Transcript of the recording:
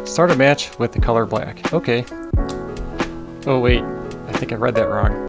Start a match with the color black. Okay. Oh wait, I think I read that wrong.